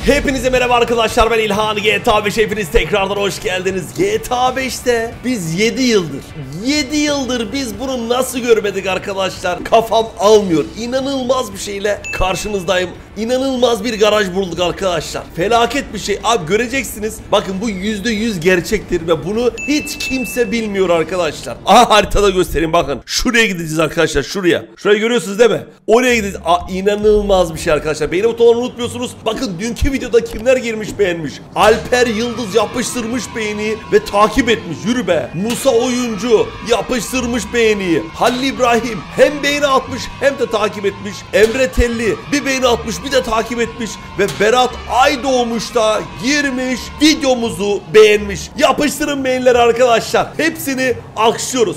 Hepinize merhaba arkadaşlar, ben İlhan. GTA 5 hepiniz tekrardan hoş geldiniz. GTA 5'te biz 7 yıldır biz bunu nasıl görmedik arkadaşlar? Kafam almıyor. İnanılmaz bir şeyle karşınızdayım. İnanılmaz bir garaj bulduk arkadaşlar. Felaket bir şey. Abi göreceksiniz. Bakın bu %100 gerçektir ve bunu hiç kimse bilmiyor arkadaşlar. Aha, haritada göstereyim, bakın. Şuraya gideceğiz arkadaşlar, şuraya. Şurayı görüyorsunuz değil mi? Oraya gideceğiz. İnanılmaz bir şey arkadaşlar. Beğeni butonunu unutmuyorsunuz. Bakın dünkü videoda kimler girmiş beğenmiş. Alper Yıldız yapıştırmış beğeniyi ve takip etmiş. Yürü be. Musa Oyuncu yapıştırmış beğeniyi. Halil İbrahim hem beğeni atmış hem de takip etmiş. Emre Telli bir beğeni atmış, bir de takip etmiş. Ve Berat Aydoğmuş da girmiş, videomuzu beğenmiş. Yapıştırın beğenileri arkadaşlar. Hepsini alkışlıyoruz.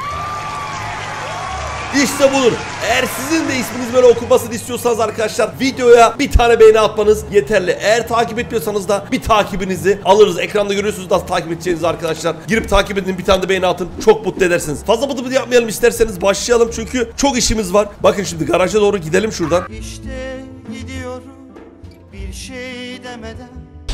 İşte budur. Eğer sizin de isminiz böyle okunmasını istiyorsanız arkadaşlar, videoya bir tane beğeni atmanız yeterli. Eğer takip etmiyorsanız da bir takibinizi alırız. Ekranda görüyorsunuz nasıl takip edeceğinizi arkadaşlar. Girip takip edin, bir tane de beğeni atın. Çok mutlu edersiniz. Fazla bıdı yapmayalım, isterseniz başlayalım çünkü çok işimiz var. Bakın şimdi garaja doğru gidelim şuradan. İşte gidiyorum bir şey demeden.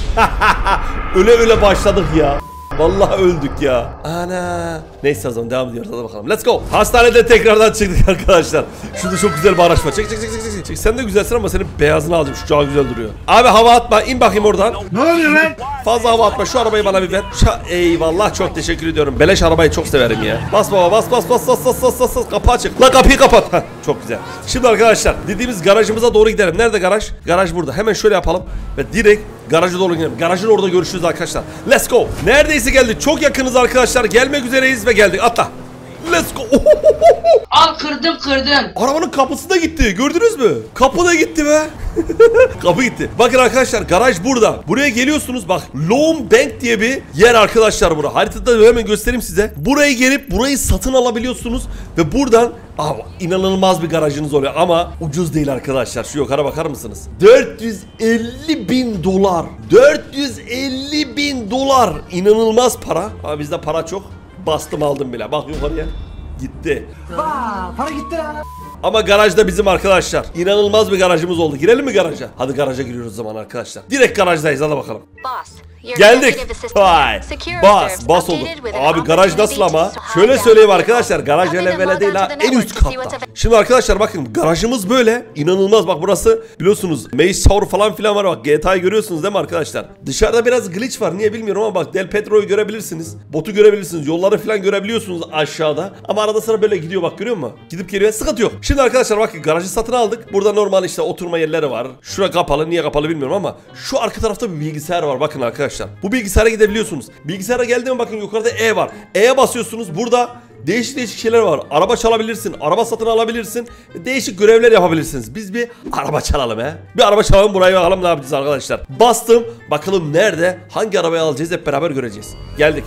öyle başladık ya. Vallahi öldük ya. Ana. Neyse o zaman devam ediyoruz. Hadi bakalım. Let's go. Hastanede tekrardan çıktık arkadaşlar. Şurada çok güzel bir araç var. Çek. Sen de güzelsin ama senin beyazını alacağım. Şu çok güzel duruyor. Abi hava atma. İn bakayım oradan. Ne oluyor lan? Fazla hava atma. Şu arabayı bana bir ver. Eyvallah, çok teşekkür ediyorum. Beleş arabayı çok severim ya. Bas baba, bas. Kapı açık. La kapıyı kapat. Heh, çok güzel. Şimdi arkadaşlar dediğimiz garajımıza doğru gidelim. Nerede garaj? Garaj burada. Hemen şöyle yapalım ve direkt garaja doğru gidelim. Garajın orada görüşürüz arkadaşlar. Let's go. Neredeyse geldik. Çok yakınız arkadaşlar. Gelmek üzereyiz ve geldik. Atla. Let's go. Al, kırdım. Arabanın kapısı da gitti. Gördünüz mü? Kapı da gitti be. Kapı gitti. Bakın arkadaşlar, garaj burada. Buraya geliyorsunuz. Bak, Loan Bank diye bir yer arkadaşlar bura. Haritada hemen göstereyim size. Buraya gelip burayı satın alabiliyorsunuz ve buradan inanılmaz bir garajınız oluyor ama ucuz değil arkadaşlar. Şu yukarı bakar mısınız? 450.000 dolar. 450.000 dolar. İnanılmaz para. Ama bizde para çok. Bastım aldım bile. Bak yukarıya. Gitti. Para gitti lan. Ama garaj da bizim arkadaşlar. İnanılmaz bir garajımız oldu. Girelim mi garaja? Hadi garaja giriyoruz o zaman arkadaşlar. Direkt garajdayız, hadi bakalım. Geldik. Vay. Bas oldu. Abi garaj nasıl ama? Şöyle söyleyeyim arkadaşlar. Garaj öyle değil ha. En üst katta. Şimdi arkadaşlar bakın, garajımız böyle. İnanılmaz, bak burası biliyorsunuz Maze Tower falan filan var. Bak GTA'yı görüyorsunuz değil mi arkadaşlar? Dışarıda biraz glitch var. Niye bilmiyorum ama bak Del Petro'yu görebilirsiniz. Botu görebilirsiniz. Yolları falan görebiliyorsunuz aşağıda. Ama arada sıra böyle gidiyor, bak görüyor musun? Gidip geliyor. Sıkıntı yok. Şimdi arkadaşlar bakın, garajı satın aldık. Burada normal işte oturma yerleri var. Şura kapalı. Niye kapalı bilmiyorum ama şu arka tarafta bir bilgisayar var. Bakın arkadaşlar. Bu bilgisayara gidebiliyorsunuz. Bilgisayara geldiğinde bakın yukarıda E var. E'ye basıyorsunuz. Burada değişik şeyler var. Araba çalabilirsin. Araba satın alabilirsin. Değişik görevler yapabilirsiniz. Biz bir araba çalalım he. Bir araba çalalım, buraya bakalım ne yapacağız arkadaşlar. Bastım. Bakalım nerede? Hangi arabayı alacağız hep beraber göreceğiz. Geldik.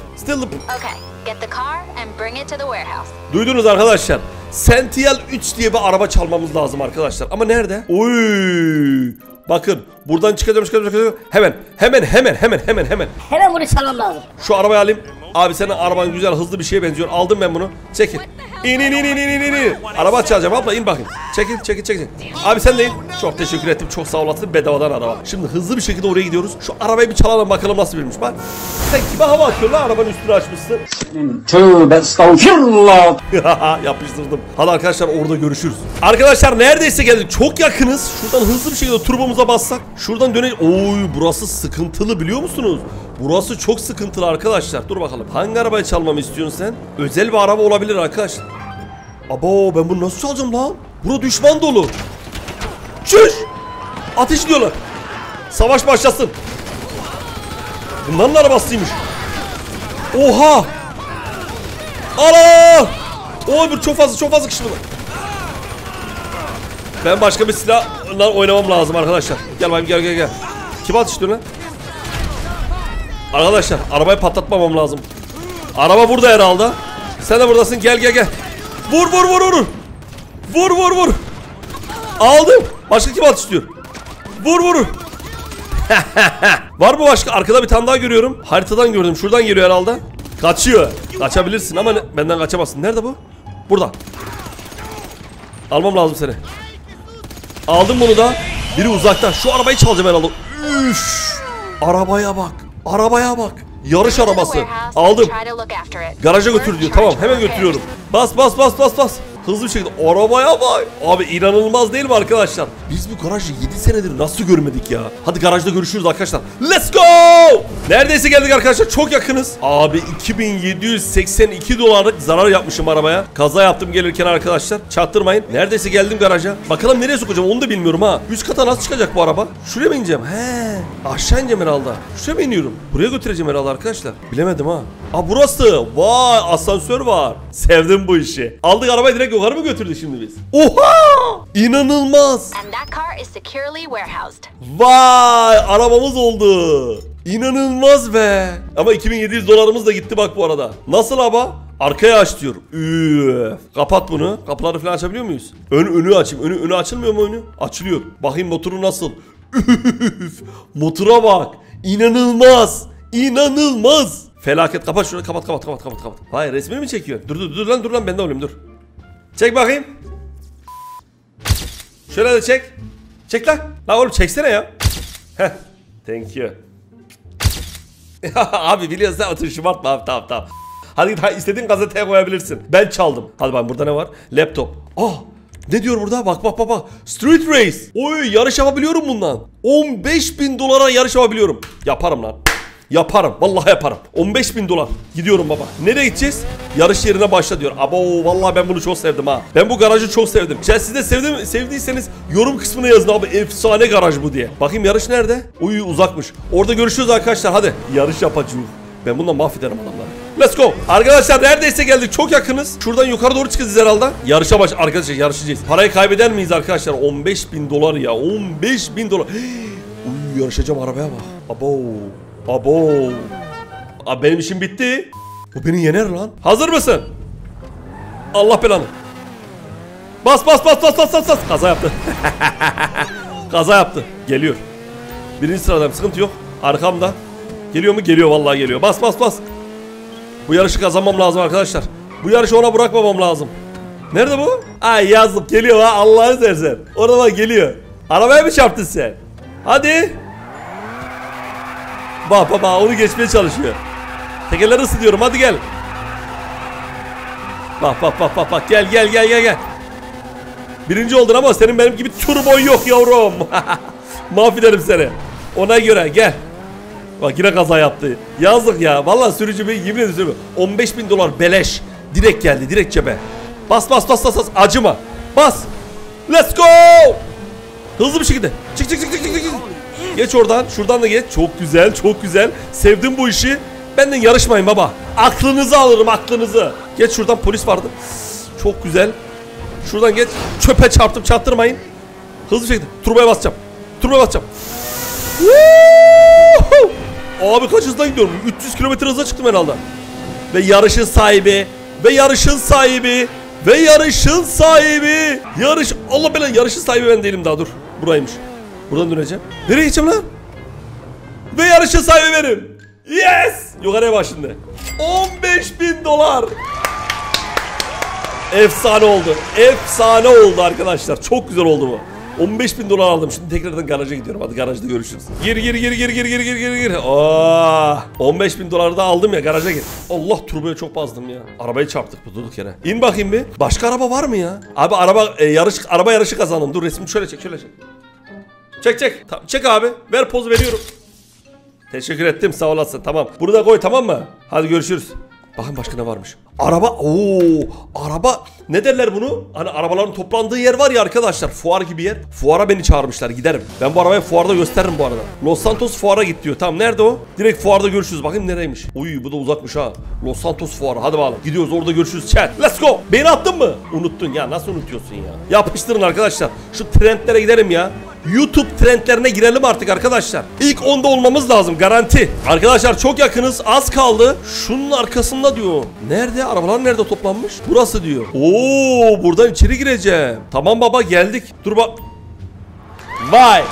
Duydunuz arkadaşlar. Sentiel 3 diye bir araba çalmamız lazım arkadaşlar. Ama nerede? Oy! Bakın buradan çıkacağım. Hemen. Hemen bunu çalmam lazım. Şu arabayı alayım. Abi senin araban güzel, hızlı bir şeye benziyor. Aldım ben bunu. Çekil. İn. Araba çalacağım abla, in bakın. Çekil. Abi sen de in. Çok teşekkür ettim. Çok sağ olasın. Bedavadan araba. Şimdi hızlı bir şekilde oraya gidiyoruz. Şu arabayı bir çalalım bakalım nasıl birmiş. Bak. Sen kime hava atıyorsun lan, arabanın üstünü açmışsın. Tövbe estağfurullah. Yapıştırdım. Hadi arkadaşlar orada görüşürüz. Arkadaşlar neredeyse geldik. Çok yakınız. Şuradan hızlı bir şekilde turbomuza bassak. Şuradan dönelim. Oy, burası sıkıntılı biliyor musunuz? Burası çok sıkıntılı arkadaşlar. Dur bakalım. Hangi arabayı çalmamı istiyorsun sen? Özel bir araba olabilir arkadaşlar. Abo, ben bunu nasıl çalacağım lan? Bura düşman dolu. Çüş! Ateş diyorlar. Savaş başlasın. Bunların arabasıymış. Oha! Allah! Oy, bu çok fazla kişi bunlar. Ben başka bir silahla oynamam lazım arkadaşlar. Gel bakayım, gel. Kim atıştırıyor lan? Arkadaşlar arabayı patlatmamam lazım. Araba burada herhalde. Sen de buradasın, gel. Vur. Aldım. Başka kim atıştırıyor? Vur. Var mı başka? Arkada bir tane daha görüyorum. Haritadan gördüm. Şuradan geliyor herhalde. Kaçıyor. Kaçabilirsin ama benden kaçamazsın. Nerede bu? Burada. Almam lazım seni. Aldım bunu da. Biri uzakta. Şu arabayı çalacağım herhalde. Üf. Arabaya bak. Arabaya bak. Yarış arabası. Aldım. Garaja götür diyor. Tamam hemen götürüyorum. Bas bas bas bas bas. Hızlı bir şekilde arabaya bak. Abi inanılmaz değil mi arkadaşlar? Biz bu garajı 7 senedir nasıl görmedik ya? Hadi garajda görüşürüz arkadaşlar. Let's go! Neredeyse geldik arkadaşlar. Çok yakınız. Abi 2782 dolarlık zarar yapmışım arabaya. Kaza yaptım gelirken arkadaşlar. Çaktırmayın. Neredeyse geldim garaja. Bakalım nereye sokacağım onu da bilmiyorum ha. Üst kata nasıl çıkacak bu araba? Şuraya mı ineceğim? He. Aşağı ineceğim herhalde. Şuraya mı iniyorum? Buraya götüreceğim herhalde arkadaşlar. Bilemedim ha. Aa burası. Vay asansör var. Sevdim bu işi. Aldık arabayı direkt yukarı mı götürdük şimdi biz? Oha! İnanılmaz. Vay arabamız oldu. İnanılmaz be. Ama 2700 dolarımız da gitti bak bu arada. Nasıl araba? Arkaya aç diyor. Üf. Kapat bunu. Kapıları falan açabiliyor muyuz? Önü açayım. Önü açılmıyor mu önü? Açılıyor. Bakayım motoru nasıl? Üf. Motora bak. İnanılmaz. İnanılmaz. Felaket. Kapat şunu. Kapat. Hayır resmini mi çekiyor? Dur lan ben de olayım dur. Çek bakayım. Şöyle de çek. Çek lan. Lan oğlum çeksene ya. Heh. Thank you. Abi biliyorsun sen otur şımartma abi tamam. Hadi istediğin gazeteye koyabilirsin. Ben çaldım. Hadi bak burada ne var? Laptop. Ne diyor burada? Bak. Street race. Oy yarış yapabiliyorum bundan. 15.000 dolara yarış yapabiliyorum. Yaparım lan. Yaparım. Vallahi yaparım. 15.000 dolar. Gidiyorum baba. Nereye gideceğiz? Yarış yerine başla diyor. Abo vallahi ben bunu çok sevdim ha. Ben bu garajı çok sevdim. Siz de sevdiyseniz yorum kısmına yazın abi. Efsane garaj bu diye. Bakayım yarış nerede? Uy uzakmış. Orada görüşürüz arkadaşlar. Hadi. Yarış yapacağız. Ben bundan mahvederim adamları. Let's go. Arkadaşlar neredeyse geldik. Çok yakınız. Şuradan yukarı doğru çıkacağız herhalde. Yarışa arkadaşlar yarışacağız. Parayı kaybeder miyiz arkadaşlar? 15.000 dolar ya. 15.000 dolar. Uy yarışacağım arabaya bak. Abo. Abi benim işim bitti. Bu beni yener lan. Hazır mısın? Allah belanı. Bas. Kaza yaptı. Kaza yaptı. Geliyor. Birinci sıradayım. Sıkıntı yok. Arkamda. Geliyor mu? Geliyor vallahi geliyor. Bas. Bu yarışı kazanmam lazım arkadaşlar. Bu yarışı ona bırakmamam lazım. Nerede bu? Ay yazık geliyor ha Allah'ını seversen. Orada bak geliyor. Arabaya mı çarptın sen? Hadi. Bak onu geçmeye çalışıyor. Tekerleri ısıtıyorum hadi gel. Bak gel. Birinci oldun ama senin benim gibi turbon yok yavrum. Mahvederim seni. Ona göre gel. Bak yine kaza yaptı. Yazık ya. Vallahi sürücü bir yemin ediyorum. 15.000 dolar beleş. Direkt geldi direkt cebe. Bas. Acıma. Bas. Let's go. Hızlı bir şekilde. Çık. Geç oradan. Şuradan da geç. Çok güzel. Sevdim bu işi. Benden yarışmayın baba. Aklınızı alırım aklınızı. Geç şuradan polis vardı. Çok güzel. Şuradan geç. Çöpe çarptım çarptırmayın. Hızlı bir şekilde. Turbaya basacağım. Abi kaç hızdan gidiyorum? 300 km hıza çıktım herhalde. Ve yarışın sahibi. Allah belanı yarışın sahibi ben değilim daha dur. Buraymış. Buradan döneceğim. Nereye gideceğim lan? Ve yarışın sahibi benim. Yes! Yukarıya bak şimdi. 15.000 dolar. Efsane oldu arkadaşlar. Çok güzel oldu bu. 15.000 dolar aldım. Şimdi tekrardan garaja gidiyorum. Hadi garajda görüşürüz. Gir. 15.000 dolar da aldım ya garaja gir. Allah turboya çok bazdım ya. Arabayı çarptık bu durduk yere. İn bakayım bir. Başka araba var mı ya? Abi araba yarışı kazandım. Dur resmi şöyle çek. Çek. Tamam, çek abi. Ver poz veriyorum. Teşekkür ettim sağ olasın. Tamam. Bunu da koy tamam mı? Hadi görüşürüz. Bakın başka ne varmış. Araba. Ne derler bunu? Hani arabaların toplandığı yer var ya arkadaşlar. Fuar gibi yer. Fuara beni çağırmışlar giderim. Ben bu arabayı fuarda gösteririm bu arada. Los Santos fuara git diyor. Tamam nerede o? Direkt fuarda görüşürüz. Bakayım nereymiş. Uy bu da uzakmış ha. Los Santos fuarı. Hadi bakalım. Gidiyoruz orada görüşürüz. Chat. Let's go. Beni attın mı? Unuttun ya. Nasıl unutuyorsun ya? Yapıştırın arkadaşlar. Şu trendlere gidelim ya. YouTube trendlerine girelim artık arkadaşlar. İlk 10'da olmamız lazım garanti. Arkadaşlar çok yakınız az kaldı. Şunun arkasında diyor. Nerede? Arabalar nerede toplanmış? Burası diyor. Buradan içeri gireceğim. Tamam baba geldik. Dur bak. Vay.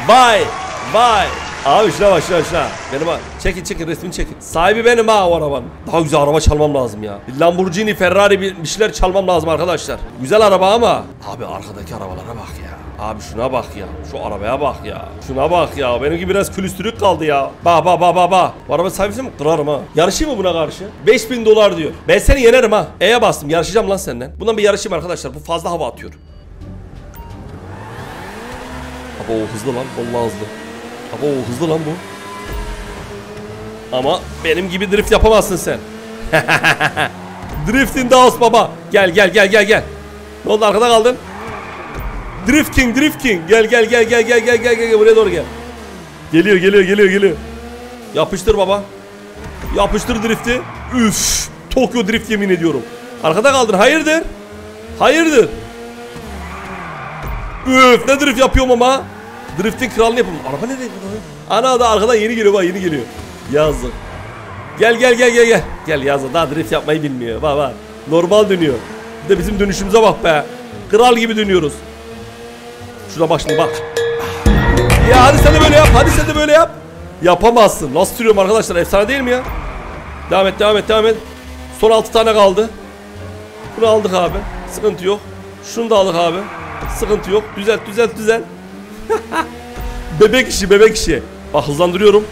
Abi şuna bak. Benim ha. Çekin resmini çekin. Sahibi benim ha o arabanın. Daha güzel araba çalmam lazım ya. Bir Lamborghini, Ferrari bir şeyler çalmam lazım arkadaşlar. Güzel araba ama. Abi arkadaki arabalara bak ya. Abi şuna bak ya. Şu arabaya bak ya. Şuna bak ya. Benimki biraz külüstürük kaldı ya. Bak bak bak bak bak. Bu araba sahibi mi? Kırarım ha. Yarışayım mı buna karşı? 5000 dolar diyor. Ben seni yenerim ha. E'ye bastım. Yarışacağım lan senden. Bundan bir yarışayım arkadaşlar. Bu fazla hava atıyor. Abo hızlı lan. Vallahi hızlı. Abo hızlı lan bu. Ama benim gibi drift yapamazsın sen. Drifting Daos baba. Gel gel gel gel gel. Ne oldu, arkada kaldın? Drift King, Drift King. Gel gel gel gel gel gel gel gel buraya doğru gel. Geliyor geliyor geliyor geliyor. Yapıştır baba. Yapıştır drifti. Üf. Tokyo Drift yemin ediyorum. Arkada kaldın. Hayırdır? Hayırdır? Üf, ne drift yapıyorum ama. Drifting kralını yapıyorum. Araba nereye gidiyor? Ana da arkadan yeni geliyor bak, yeni geliyor. Yazık. Gel gel gel gel gel. Gel yazık, daha drift yapmayı bilmiyor. Bak bak. Normal dönüyor. Bir de bizim dönüşümüze bak be. Kral gibi dönüyoruz. Şuna bak şimdi bak. Ya hadi sen de böyle yap. Hadi sen de böyle yap. Yapamazsın. Nasıl sürüyorum arkadaşlar? Efsane değil mi ya? Devam et devam et devam et. Son 6 tane kaldı. Bunu aldık abi. Sıkıntı yok. Şunu da aldık abi. Sıkıntı yok. Düzelt düzelt düzelt. Bebek işi bebek işi. Bak hızlandırıyorum.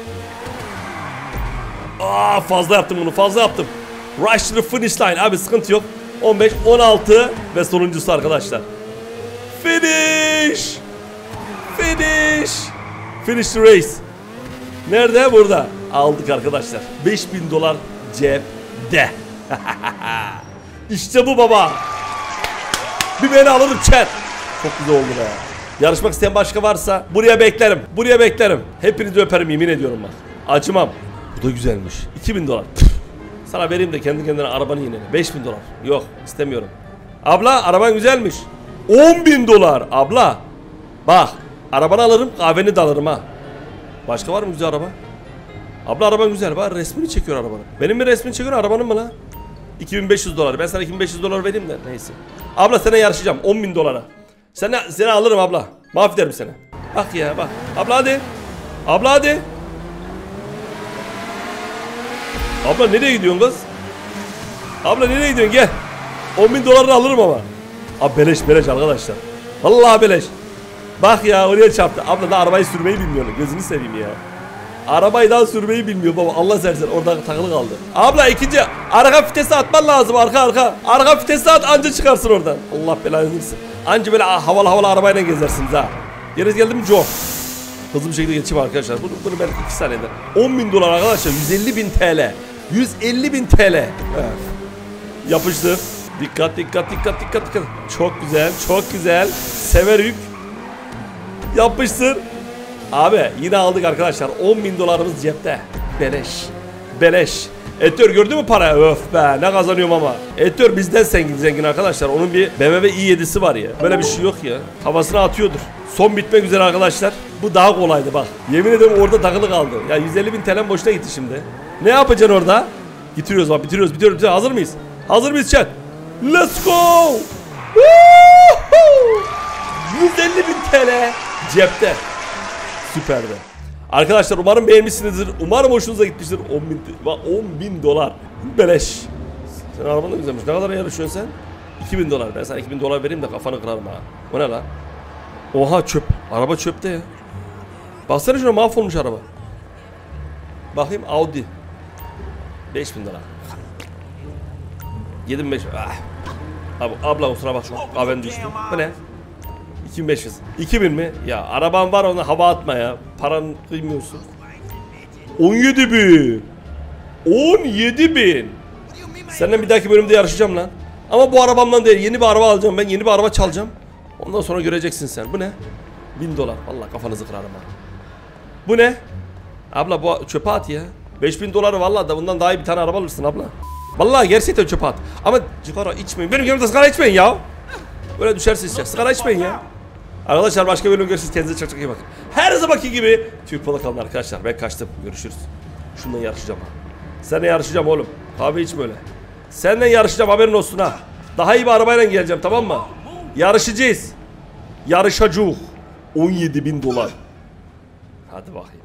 Aa, fazla yaptım bunu, fazla yaptım. Rush to the finish line abi, sıkıntı yok. 15, 16 ve sonuncusu arkadaşlar. Finish. Finish. Finish the race. Nerede? Burada. Aldık arkadaşlar. 5000 dolar cepte. İşte bu baba. Bir beni alırım chat. Çok güzel oldu be. Yarışmak isteyen başka varsa buraya beklerim. Buraya beklerim. Hepinizi öperim, yemin ediyorum bak. Acımam. Bu da güzelmiş. 2000 dolar. Sana vereyim de kendi kendine arabanı yenile. 5000 dolar. Yok, istemiyorum. Abla araban güzelmiş. 10.000 dolar. Abla. Bak. Arabanı alırım, kahveni de alırım ha. Başka var mı güzel araba? Abla araban güzel. Bak resmini çekiyor arabanın. Benim mi resmini çekiyor, arabanın mı lan? 2500 dolar. Ben sana 2500 dolar vereyim de neyse. Abla sana yarışacağım 10.000 dolara. Seni alırım abla. Mahvederim seni. Bak ya bak. Abla hadi. Abla hadi. Abla nereye gidiyorsun kız? Abla nereye gidiyorsun, gel. 10.000 dolarını alırım ama. Abi beleş beleş arkadaşlar. Vallahi beleş. Bak ya oraya çarptı. Abla da arabayı sürmeyi bilmiyor. Gözünü seveyim ya. Arabayı daha sürmeyi bilmiyor baba. Allah sersen orada takılı kaldı. Abla ikinci arka vitesi atman lazım, arka. Arka vitesi at anca çıkarsın oradan. Allah belanı versin. Anca böyle havalı havalı arabayla gezersiniz ha. Geriz geldi mi Joe? Hızlı bir şekilde geçeyim arkadaşlar. Bunu ben 2 saniyede. 10.000 dolar arkadaşlar. 150.000 TL. 150.000 TL. Evet. Yapıştır. Dikkat dikkat dikkat dikkat dikkat. Çok güzel, çok güzel. Severük. Yapıştır. Abi yine aldık arkadaşlar. 10.000 dolarımız cepte. Beleş. Beleş. Editör gördün mü para? Öf be, ne kazanıyorum ama. Editör bizden zengin arkadaşlar. Onun bir BMW i7'si var ya. Böyle bir şey yok ya. Havasına atıyordur. Son bitmek üzere arkadaşlar. Bu daha kolaydı bak. Yemin ederim orada takılı kaldı. Ya 150.000 TL'm boşuna gitti şimdi. Ne yapacaksın orada? Bitiriyoruz bak, bitiriyoruz. Hazır mıyız? Hazır mıyız chat? Let's go! 150.000 TL cepte. Süperdi. Arkadaşlar umarım beğenmişsinizdir. Umarım hoşunuza gitmiştir. 10.000 dolar. Beleş. Sen araban da güzelmiş. Ne kadar yarışıyorsun sen? 2.000 dolar. Ben sana 2.000 dolar vereyim de kafanı kırarım ha. O ne lan? Oha çöp. Araba çöpte ya. Baksana şuna, mahvolmuş araba. Bakayım Audi. 5.000 dolar. 7.500. Ah. Abi, abla kusura bakma. Kahven düştü. Bu ne? 2500. 2000 mi? Ya araban var, ona hava atma ya. Paran kıymıyorsun. 17.000. 17.000. Seninle bir dahaki bölümde yarışacağım lan. Ama bu arabamdan değil. Yeni bir araba alacağım ben. Yeni bir araba çalacağım. Ondan sonra göreceksin sen. Bu ne? 1000 dolar. Vallahi kafanızı kırarım ha. Bu ne? Abla bu çöpe at ya. 5000 doları vallahi da bundan daha iyi bir tane araba alırsın abla. Vallahi gerçekten çöpe at. Ama sigara içmeyin. Benim yanımda sigara içmeyin ya. Böyle düşersiniz ya. Sigara içmeyin ya. Arkadaşlar başka bölüm görüşürüz. Kendinize çok iyi bakın. Her zamanki gibi Türk balık kalın arkadaşlar. Ben kaçtım. Görüşürüz. Şundan yarışacağım ha. Seninle yarışacağım oğlum. Kahve içme öyle. Seninle yarışacağım, haberin olsun ha. Daha iyi bir arabayla geleceğim, tamam mı? Yarışacağız. Yarışacağız. 17.000 dolar. Hadi bakayım.